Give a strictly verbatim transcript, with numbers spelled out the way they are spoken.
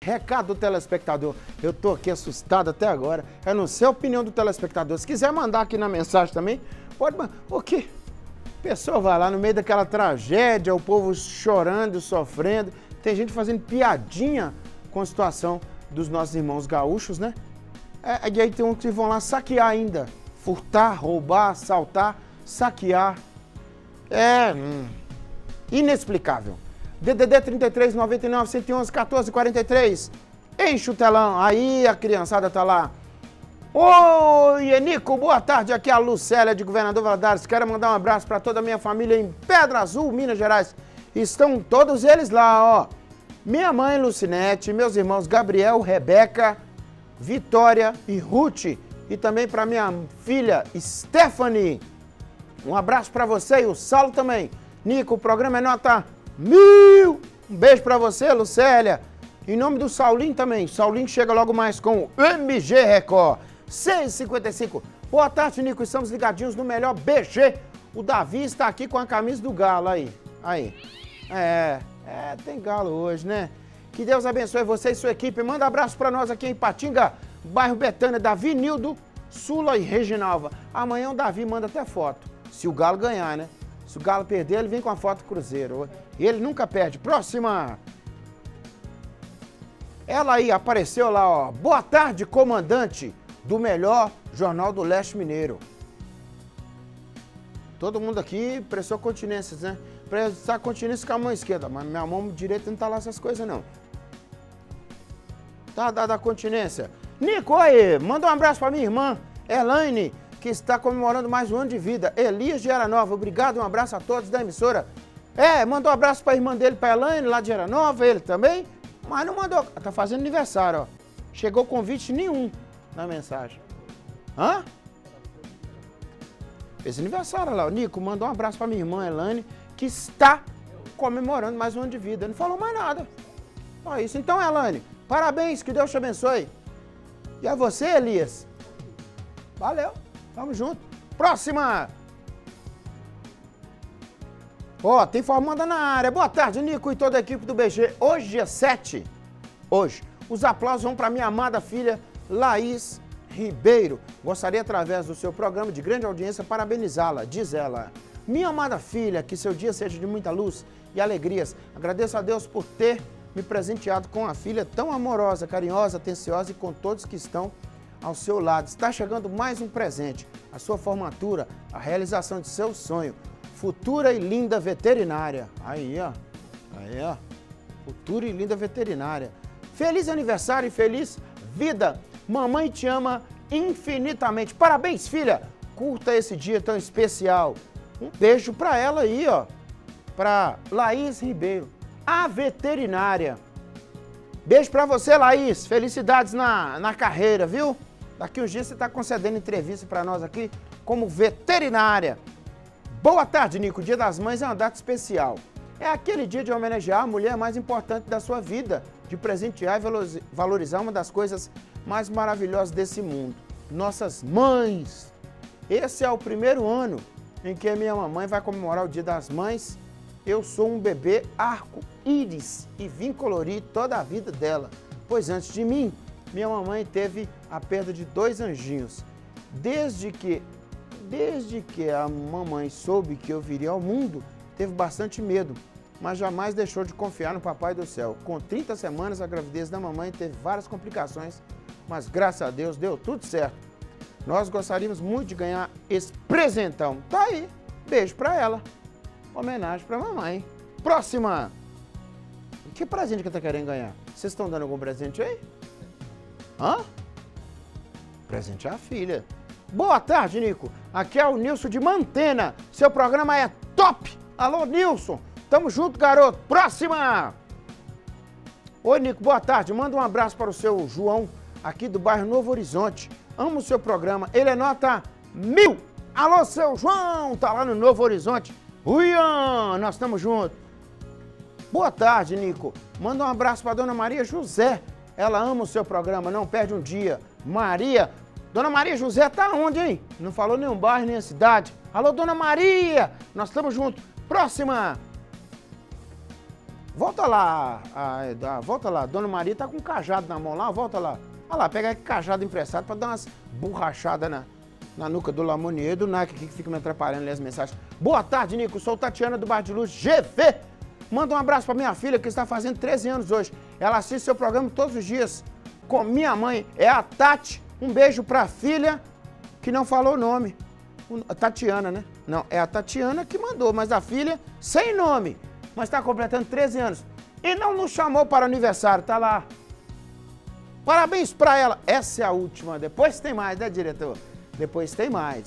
Recado do telespectador. Eu tô aqui assustado até agora. Eu não sei a opinião do telespectador. Se quiser mandar aqui na mensagem também, pode mandar. O quê? A pessoa vai lá no meio daquela tragédia, o povo chorando, sofrendo. Tem gente fazendo piadinha com a situação dos nossos irmãos gaúchos, né? É, e aí tem uns que vão lá saquear ainda. Furtar, roubar, assaltar, saquear. É hum, inexplicável. D D D trinta e três, noventa e nove, cento e onze, quatorze, quarenta e três. Enche o telão. Aí a criançada tá lá. Oi, Enico, boa tarde. Aqui é a Lucélia de Governador Valadares. Quero mandar um abraço para toda a minha família em Pedra Azul, Minas Gerais. Estão todos eles lá, ó. Minha mãe, Lucinete, meus irmãos Gabriel, Rebeca, Vitória e Ruth. E também para minha filha, Stephanie. Um abraço para você e o Saulo também. Nico, o programa é nota mil. Um beijo para você, Lucélia. Em nome do Saulinho também. Saulinho chega logo mais com o M G Record. seis e cinquenta e cinco. Boa tarde, Nico. Estamos ligadinhos no melhor B G. O Davi está aqui com a camisa do Galo. Aí, aí. É, é, tem Galo hoje, né? Que Deus abençoe você e sua equipe. Manda abraço para nós aqui em Patinga, bairro Betânia, Davi, Nildo, Sula e Reginalva. Amanhã o Davi manda até foto. Se o Galo ganhar, né? Se o Galo perder, ele vem com a foto do Cruzeiro. E ele nunca perde. Próxima! Ela aí apareceu lá, ó. Boa tarde, comandante do melhor Jornal do Leste Mineiro. Todo mundo aqui prestou continências, né? Prestar continência com a mão esquerda, mas minha mão direita não tá lá essas coisas, não. Tá dada a continência. Nico, aí, manda um abraço pra minha irmã, Elaine, que está comemorando mais um ano de vida. Elias de Aranova, obrigado, um abraço a todos da emissora. É, mandou um abraço pra irmã dele, pra Elaine, lá de Aranova, ele também. Mas não mandou, tá fazendo aniversário, ó. Chegou convite nenhum na mensagem. Hã? Fez aniversário lá, o Nico mandou um abraço pra minha irmã, Elaine, que está comemorando mais um ano de vida. Não falou mais nada. Só isso. Então, Elaine, parabéns, que Deus te abençoe. E a você, Elias? Valeu, tamo junto. Próxima! Ó, oh, tem formanda na área. Boa tarde, Nico e toda a equipe do B G. Hoje, dia sete, hoje, os aplausos vão para minha amada filha, Laís Ribeiro. Gostaria, através do seu programa de grande audiência, parabenizá-la. Diz ela: minha amada filha, que seu dia seja de muita luz e alegrias. Agradeço a Deus por ter me presenteado com uma filha tão amorosa, carinhosa, atenciosa e com todos que estão ao seu lado. Está chegando mais um presente, a sua formatura, a realização de seu sonho. Futura e linda veterinária. Aí, ó. Aí, ó. Futura e linda veterinária. Feliz aniversário e feliz vida. Mamãe te ama infinitamente. Parabéns, filha. Curta esse dia tão especial. Um beijo pra ela aí, ó. Pra Laís Ribeiro, a veterinária. Beijo pra você, Laís. Felicidades na, na carreira, viu? Daqui uns dias você tá concedendo entrevista pra nós aqui como veterinária. Boa tarde, Nico. O Dia das Mães é uma data especial. É aquele dia de homenagear a mulher mais importante da sua vida, de presentear e valorizar uma das coisas mais maravilhosas desse mundo, nossas mães. Esse é o primeiro ano em que a minha mamãe vai comemorar o Dia das Mães. Eu sou um bebê arco-íris e vim colorir toda a vida dela, pois antes de mim, minha mamãe teve a perda de dois anjinhos. Desde que Desde que a mamãe soube que eu viria ao mundo, teve bastante medo, mas jamais deixou de confiar no Papai do Céu. Com trinta semanas, a gravidez da mamãe teve várias complicações, mas graças a Deus deu tudo certo. Nós gostaríamos muito de ganhar esse presentão. Tá aí, beijo pra ela. Homenagem pra mamãe. Próxima! Que presente que tá querendo ganhar? Vocês estão dando algum presente aí? Hã? Presente à filha. Boa tarde, Nico. Aqui é o Nilson de Mantena. Seu programa é top. Alô, Nilson. Tamo junto, garoto. Próxima. Oi, Nico. Boa tarde. Manda um abraço para o seu João, aqui do bairro Novo Horizonte. Amo o seu programa. Ele é nota mil. Alô, seu João. Tá lá no Novo Horizonte. Uian, nós estamos juntos. Boa tarde, Nico. Manda um abraço para dona Maria José. Ela ama o seu programa. Não perde um dia. Maria... Dona Maria José tá onde, hein? Não falou nenhum bairro, nem a cidade. Alô, Dona Maria! Nós estamos juntos. Próxima! Volta lá, a, a, volta lá. Dona Maria tá com um cajado na mão lá, volta lá. Olha lá, pega aquele cajado emprestado pra dar umas borrachadas na, na nuca do Lamonier e do Nike aqui que fica me atrapalhando ali as mensagens. Boa tarde, Nico. Sou Tatiana do Bar de Luz G V. Manda um abraço pra minha filha que está fazendo treze anos hoje. Ela assiste seu programa todos os dias com minha mãe. É a Tati. Um beijo pra filha que não falou o nome. A Tatiana, né? Não, é a Tatiana que mandou, mas a filha sem nome. Mas está completando treze anos. E não nos chamou para o aniversário, tá lá. Parabéns pra ela. Essa é a última. Depois tem mais, né, diretor? Depois tem mais.